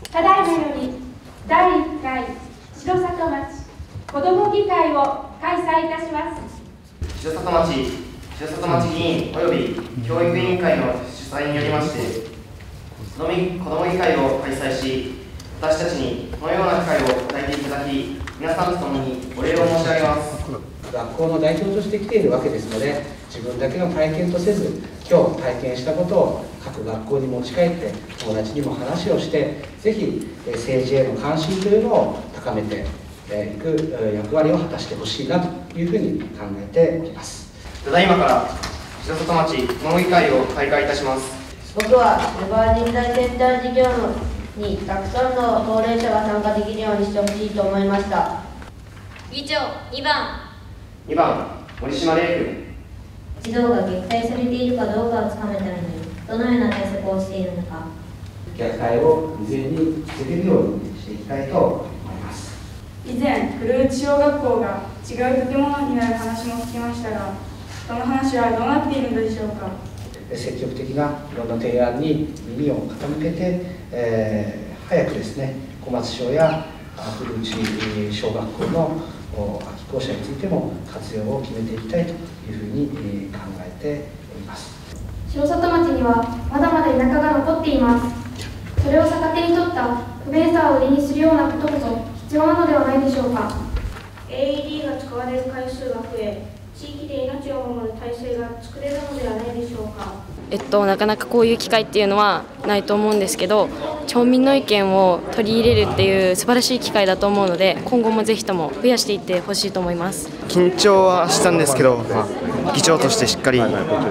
ただいまより第1回城里町子ども議会を開催いたします。 城里町議員および教育委員会の主催によりまして子ども議会を開催し、私たちにこのような機会を与えていただき、皆さんと共にお礼を申し上げます。 学校の代表として来ているわけですので、自分だけの体験とせず、今日体験したことを各学校に持ち帰って友達にも話をして、ぜひ政治への関心というのを高めていく役割を果たしてほしいなというふうに考えております。 ただいまから城里町子ども議会を開会いたします。 僕はネバー人材センター事業にたくさんの高齢者が参加できるようにしてほしいと思いました。 議長2番森島玲君。 児童が虐待されているかどうかをつかむためにどのような対策をしているのか、 虐待を未然に防げるようにしていきたいと思います。 以前、古内小学校が違う建物になる話も聞きましたが、その話はどうなっているのでしょうか。 積極的ないろんな提案に耳を傾けて、早くですね、小松小や古内小学校の空き校舎についても活用を決めていきたいというふうに考えております。 城里町にはまだまだ田舎が残っています。それを逆手に取った不便さを売りにするようなことこそ必要なのではないでしょうか。 AED が使われる回数が増え、地域で命を守る体制が作れるのではないでしょうか。 なかなかこういう機会っていうのはないと思うんですけど、町民の意見を取り入れるっていう素晴らしい機会だと思うので、今後もぜひとも増やしていってほしいと思います。 緊張はしたんですけど、議長としてしっかり、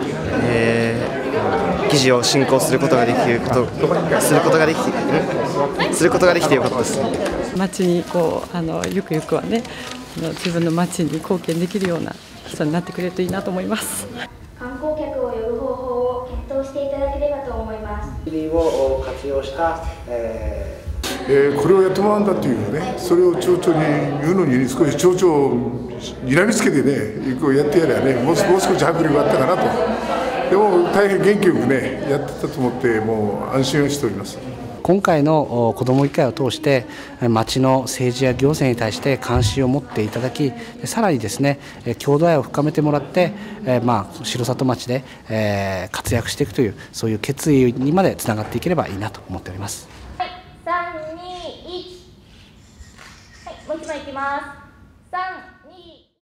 議事を進行することができてよかったです。 町にゆくゆくはね、自分の町に貢献できるような人になってくれるといいなと思います。 観光客を呼ぶ方法を検討していただければと思います。 を活用した、 これをやってもらうんだっていうね、それを町長に言うのに少し町長を睨みつけてね、やってやればね、もう少し迫力があったかなと。でも大変元気よくねやってたと思って、もう安心をしております。 今回の子ども議会を通して町の政治や行政に対して関心を持っていただき、さらにですね郷土愛を深めてもらって、城里町で活躍していくという、そういう決意にまでつながっていければいいなと思っております。 はい、3、2、1、はい、もう一枚いきます。3、